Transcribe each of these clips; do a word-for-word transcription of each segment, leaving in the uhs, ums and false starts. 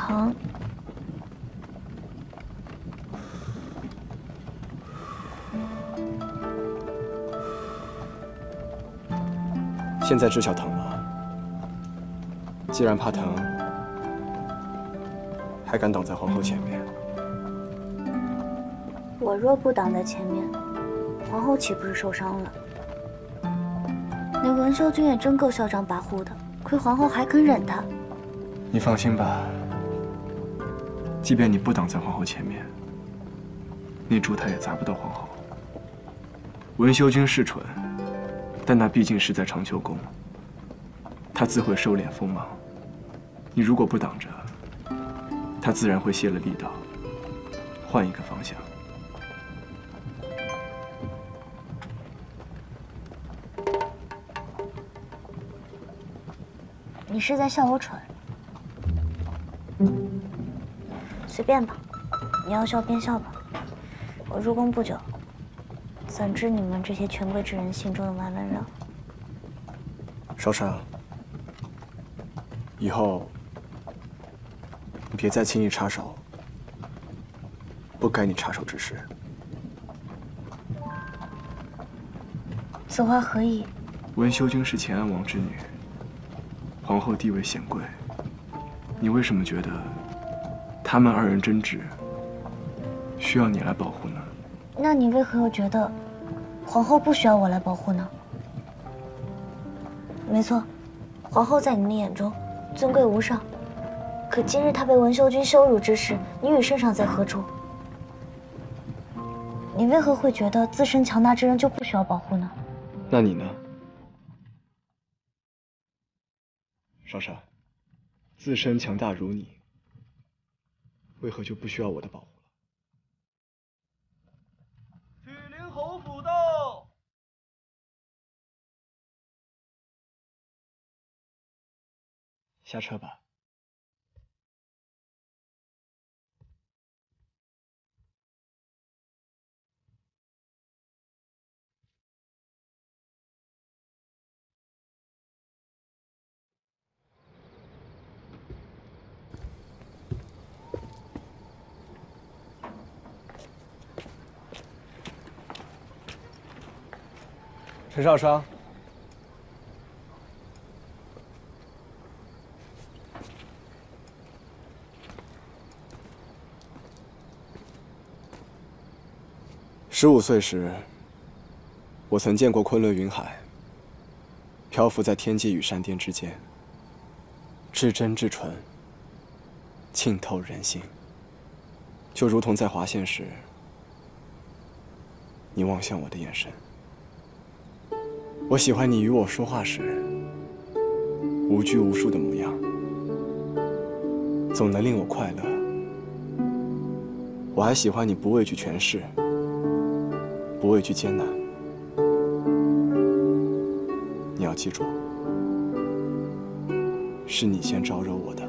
疼。 现在知晓疼了。既然怕疼，还敢挡在皇后前面？ 我若不挡在前面，皇后岂不是受伤了？那文修君也真够嚣张跋扈的，亏皇后还肯忍他。 你放心吧，即便你不挡在皇后前面，那烛台也砸不到皇后。文修君是蠢，但那毕竟是在长秋宫，他自会收敛锋芒。你如果不挡着，他自然会泄了力道，换一个方向。 你是在笑我蠢？随便吧，你要笑便笑吧。我入宫不久，怎知你们这些权贵之人心中的弯弯绕？ 少商，以后你别再轻易插手不该你插手之事。 此话何意？ 文修君是乾安王之女，皇后地位显贵，你为什么觉得他们二人争执需要你来保护呢？ 那你为何又觉得皇后不需要我来保护呢？没错，皇后在你们眼中尊贵无上，可今日她被文修君羞辱之时，你与圣上在何处？你为何会觉得自身强大之人就不需要保护呢？ 那你呢？少少，自身强大如你，为何就不需要我的保护了？ 曲灵侯府到。 下车吧。陈少商，十五岁时，我曾见过昆仑云海，漂浮在天际与山巅之间，至真至纯，沁透人心，就如同在滑线时，你望向我的眼神。我喜欢你与我说话时无拘无束的模样，总能令我快乐。我还喜欢你不畏惧权势，不畏惧艰难。你要记住，是你先招惹我的。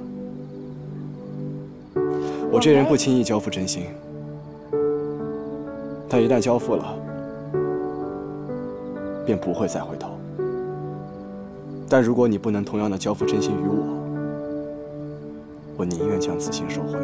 我这人不轻易交付真心，但一旦交付了，便不会再回头。但如果你不能同样的交付真心于我，我宁愿将此心收回。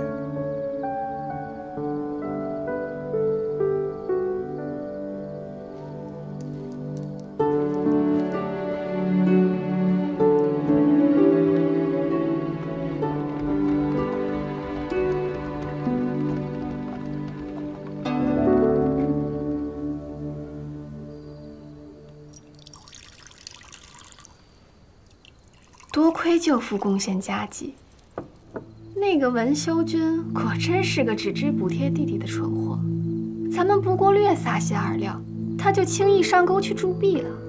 多亏舅父贡献佳绩，那个文修君果真是个只知补贴弟弟的蠢货。咱们不过略撒些饵料，他就轻易上钩去铸币了。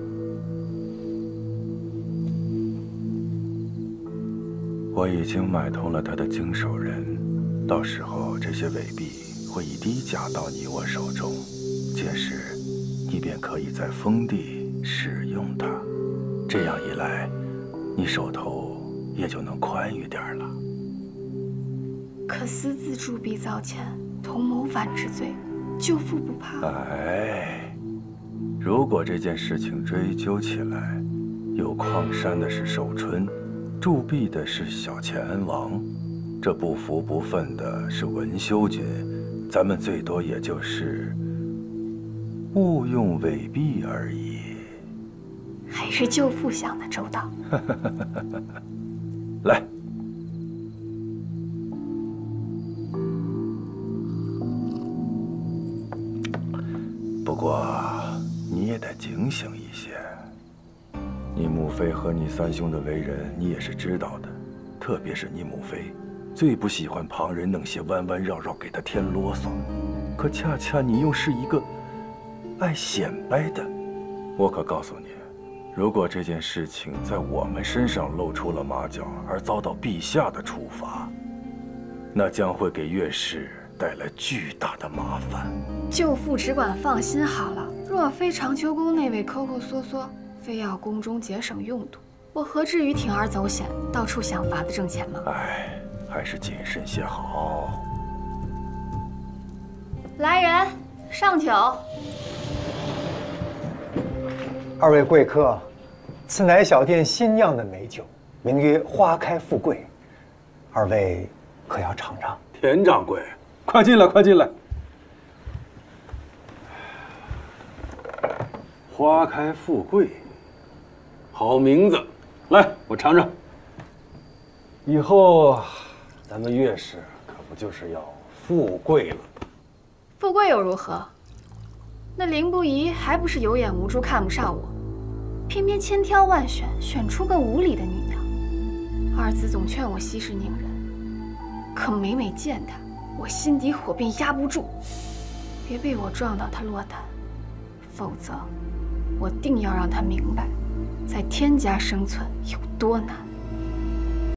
我已经买通了他的经手人，到时候这些伪币会以低价到你我手中，届时你便可以在封地使用它。这样一来，你手头也就能宽裕点了。 可私自铸币造钱，同谋反之罪，舅父不怕？ 哎，如果这件事情追究起来，有矿山的是寿春，铸币的是小乾安王， 这不服不忿的是文修君，咱们最多也就是误用伪币而已。 还是舅父想的周到。 来。 不过，你也得警醒一些。你母妃和你三兄的为人，你也是知道的。特别是你母妃，最不喜欢旁人弄些弯弯绕绕给她添啰嗦。可恰恰你又是一个爱显摆的。我可告诉你，如果这件事情在我们身上露出了马脚，而遭到陛下的处罚，那将会给岳氏 带来巨大的麻烦。 舅父只管放心好了。若非长秋宫那位抠抠缩缩，非要宫中节省用度，我何至于铤而走险，到处想法子挣钱吗？ 哎，还是谨慎些好。 来人，上酒。 二位贵客，此乃小店新酿的美酒，名曰花开富贵，二位可要尝尝？ 田掌柜，快进来，快进来。花开富贵，好名字，来，我尝尝。以后咱们岳氏可不就是要富贵了？ 富贵又如何？那凌不疑还不是有眼无珠，看不上我，偏偏千挑万选，选出个无理的女娘。二子总劝我息事宁人，可每每见她，我心底火便压不住，别被我撞到她落单，否则我定要让她明白，在天家生存有多难。